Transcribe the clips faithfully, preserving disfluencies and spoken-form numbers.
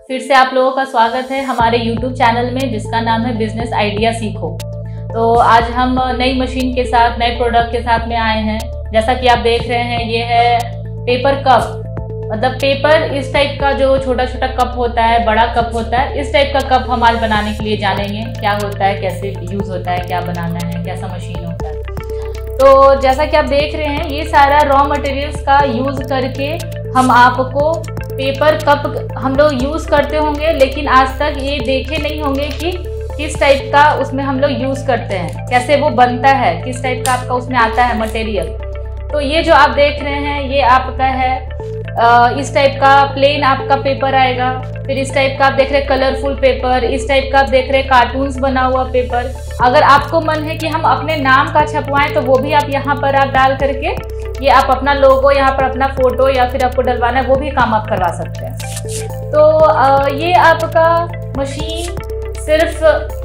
फिर से आप लोगों का स्वागत है हमारे यूट्यूब चैनल में जिसका नाम है बिजनेस आइडिया सीखो। तो आज हम नई मशीन के साथ नए प्रोडक्ट के साथ में आए हैं। जैसा कि आप देख रहे हैं ये है पेपर कप, मतलब पेपर इस टाइप का जो छोटा छोटा कप होता है, बड़ा कप होता है, इस टाइप का कप हम आज बनाने के लिए जानेंगे क्या होता है, कैसे यूज़ होता है, क्या बनाना है, कैसा मशीन होता है। तो जैसा कि आप देख रहे हैं ये सारा रॉ मटेरियल्स का यूज़ करके हम आपको पेपर कप हम लोग यूज़ करते होंगे, लेकिन आज तक ये देखे नहीं होंगे कि किस टाइप का उसमें हम लोग यूज़ करते हैं, कैसे वो बनता है, किस टाइप का आपका उसमें आता है मटेरियल। तो ये जो आप देख रहे हैं ये आपका है इस टाइप का प्लेन आपका पेपर आएगा। फिर इस टाइप का आप देख रहे हैं कलरफुल पेपर, इस टाइप का आप देख रहे हैं कार्टून्स बना हुआ पेपर। अगर आपको मन है कि हम अपने नाम का छपवाएं तो वो भी आप यहाँ पर आप डाल करके ये आप अपना लोगो, यहाँ पर अपना फोटो या फिर आपको डलवाना है वो भी काम आप करवा सकते हैं। तो ये आपका मशीन सिर्फ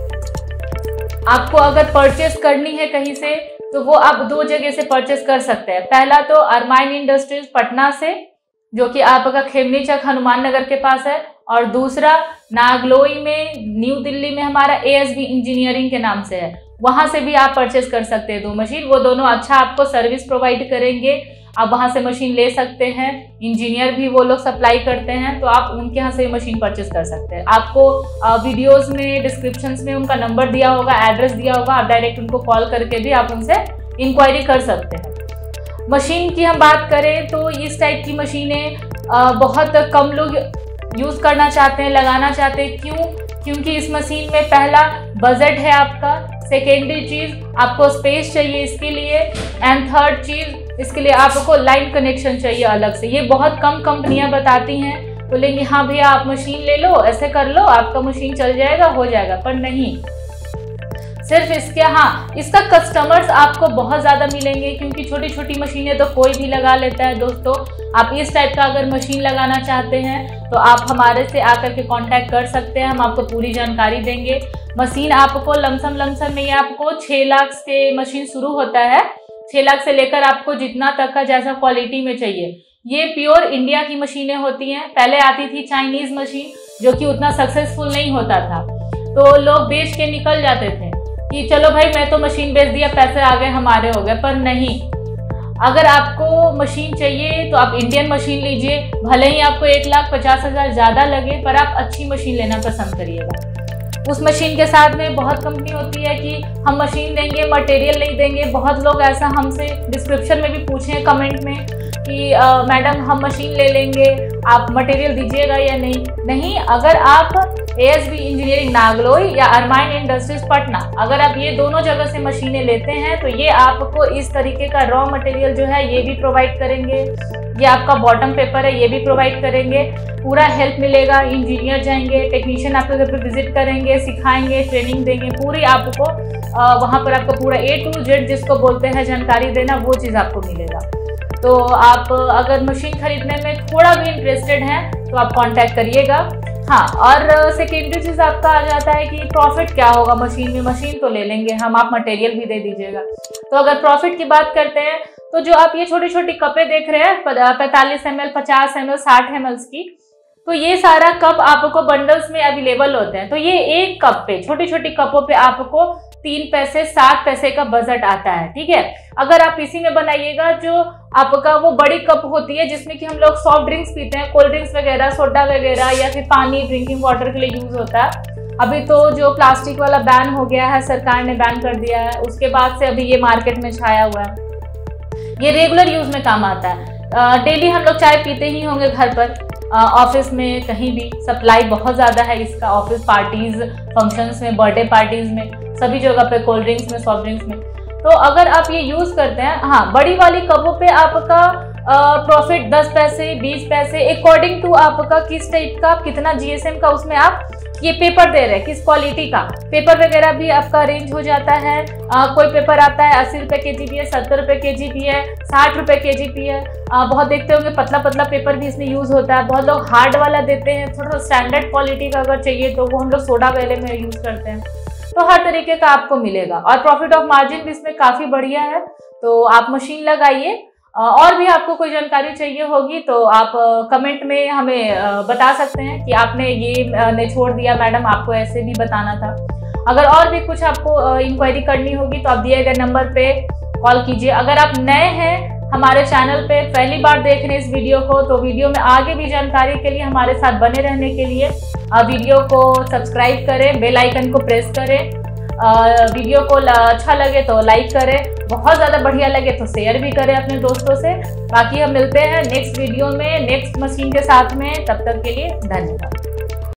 आपको अगर परचेस करनी है कहीं से तो वो आप दो जगह से परचेस कर सकते हैं। पहला तो अरमाइन इंडस्ट्रीज पटना से, जो कि आपका खेमनी चक हनुमान नगर के पास है, और दूसरा नागलोई में न्यू दिल्ली में हमारा ए एस बी इंजीनियरिंग के नाम से है, वहाँ से भी आप परचेस कर सकते हैं दो मशीन। वो दोनों अच्छा आपको सर्विस प्रोवाइड करेंगे, आप वहाँ से मशीन ले सकते हैं। इंजीनियर भी वो लोग सप्लाई करते हैं, तो आप उनके यहाँ से मशीन परचेस कर सकते हैं। आपको वीडियोस में डिस्क्रिप्शंस में उनका नंबर दिया होगा, एड्रेस दिया होगा, आप डायरेक्ट उनको कॉल करके भी आप उनसे इंक्वायरी कर सकते हैं। मशीन की हम बात करें तो इस टाइप की मशीनें बहुत कम लोग यूज़ करना चाहते हैं, लगाना चाहते हैं। क्यों? क्योंकि इस मशीन में पहला बजट है आपका, सेकेंडरी चीज़ आपको स्पेस चाहिए इसके लिए, एंड थर्ड चीज़ इसके लिए आपको लाइन कनेक्शन चाहिए अलग से। ये बहुत कम कंपनियां बताती हैं, बोलेंगे हाँ भैया आप मशीन ले लो, ऐसे कर लो, आपका मशीन चल जाएगा, हो जाएगा, पर नहीं। सिर्फ इसके हाँ इसका कस्टमर्स आपको बहुत ज़्यादा मिलेंगे, क्योंकि छोटी छोटी मशीनें तो कोई भी लगा लेता है। दोस्तों आप इस टाइप का अगर मशीन लगाना चाहते हैं तो आप हमारे से आकर के कांटेक्ट कर सकते हैं, हम आपको पूरी जानकारी देंगे। मशीन आपको लमसम लमसम में ये आपको छः लाख से मशीन शुरू होता है, छः लाख से लेकर आपको जितना तक का जैसा क्वालिटी में चाहिए। ये प्योर इंडिया की मशीनें होती हैं। पहले आती थी चाइनीज़ मशीन जो कि उतना सक्सेसफुल नहीं होता था, तो लोग बेच के निकल जाते थे कि चलो भाई मैं तो मशीन बेच दिया, पैसे आ गए, हमारे हो गए। पर नहीं, अगर आपको मशीन चाहिए तो आप इंडियन मशीन लीजिए, भले ही आपको एक लाख पचास हज़ार ज़्यादा लगे, पर आप अच्छी मशीन लेना पसंद करिएगा। उस मशीन के साथ में बहुत कंपनी होती है कि हम मशीन देंगे मटेरियल नहीं देंगे। बहुत लोग ऐसा हमसे डिस्क्रिप्शन में भी पूछे कमेंट में कि मैडम हम मशीन ले लेंगे, आप मटेरियल दीजिएगा या नहीं। नहीं, अगर आप A S B engineering Nangloi या अरमाइन इंडस्ट्रीज पटना, अगर आप ये दोनों जगह से मशीनें लेते हैं तो ये आपको इस तरीके का रॉ मटेरियल जो है ये भी प्रोवाइड करेंगे, ये आपका बॉटम पेपर है ये भी प्रोवाइड करेंगे, पूरा हेल्प मिलेगा। इंजीनियर जाएंगे, टेक्नीशियन आपके घर पे विजिट करेंगे, सिखाएंगे, ट्रेनिंग देंगे, पूरी आपको वहाँ पर आपको पूरा ए टू जेड जिसको बोलते हैं जानकारी देना, वो चीज़ आपको मिलेगा। तो आप अगर मशीन खरीदने में थोड़ा भी इंटरेस्टेड हैं तो आप कांटेक्ट करिएगा। हाँ, और सेकेंडरी चीज़ आपका आ जाता है कि प्रॉफिट क्या होगा मशीन में। मशीन तो ले लेंगे हम, आप मटेरियल भी दे दीजिएगा। तो अगर प्रॉफिट की बात करते हैं तो जो आप ये छोटी छोटी कपें देख रहे हैं पैंतालीस एम एल, पचास एम एल, साठ एम एल की, तो ये सारा कप आपको बंडल्स में अवेलेबल होते हैं। तो ये एक कप पे, छोटी छोटी कपों पे आपको तीन पैसे सात पैसे का बजट आता है, ठीक है। अगर आप इसी में बनाइएगा जो आपका वो बड़ी कप होती है जिसमें कि हम लोग सॉफ्ट ड्रिंक्स पीते हैं, कोल्ड ड्रिंक्स वगैरह, सोडा वगैरह, या फिर पानी ड्रिंकिंग वाटर के लिए यूज होता है। अभी तो जो प्लास्टिक वाला बैन हो गया है, सरकार ने बैन कर दिया है, उसके बाद से अभी ये मार्केट में छाया हुआ है। ये रेगुलर यूज में काम आता है। डेली हम लोग चाय पीते ही होंगे घर पर, ऑफिस में, कहीं भी सप्लाई बहुत ज़्यादा है इसका। ऑफिस पार्टीज, फंक्शंस में, बर्थडे पार्टीज में, सभी जगह पे, कोल्ड ड्रिंक्स में, सॉफ्ट ड्रिंक्स में। तो अगर आप ये यूज़ करते हैं, हाँ बड़ी वाली कपों पे आपका प्रॉफिट दस पैसे बीस पैसे अकॉर्डिंग टू आपका किस टाइप का, कितना जी एस एम का उसमें आप ये पेपर दे रहे हैं, किस क्वालिटी का पेपर वगैरह भी आपका अरेंज हो जाता है। आ, कोई पेपर आता है अस्सी रुपये के जी भी है, सत्तर रुपये के जी भी है, साठ रुपये के जी भी है। आ, बहुत देखते होंगे पतला पतला पेपर भी इसमें यूज़ होता है। बहुत लोग हार्ड वाला देते हैं, थोड़ा स्टैंडर्ड क्वालिटी का अगर चाहिए तो वो हम लोग सोडा वाले में यूज़ करते हैं। तो हर तरीके का आपको मिलेगा और प्रॉफिट ऑफ मार्जिन भी इसमें काफ़ी बढ़िया है। तो आप मशीन लगाइए और भी आपको कोई जानकारी चाहिए होगी तो आप कमेंट में हमें बता सकते हैं कि आपने ये नहीं छोड़ दिया मैडम, आपको ऐसे भी बताना था। अगर और भी कुछ आपको इंक्वायरी करनी होगी तो आप दिए गए नंबर पे कॉल कीजिए। अगर आप नए हैं हमारे चैनल पे, पहली बार देख रहे हैं इस वीडियो को, तो वीडियो में आगे भी जानकारी के लिए हमारे साथ बने रहने के लिए वीडियो को सब्सक्राइब करें, बेल आइकन को प्रेस करें। वीडियो को अच्छा लगे तो लाइक करें, बहुत ज़्यादा बढ़िया लगे तो शेयर भी करें अपने दोस्तों से। बाकी हम मिलते हैं नेक्स्ट वीडियो में नेक्स्ट मशीन के साथ में, तब तक के लिए धन्यवाद।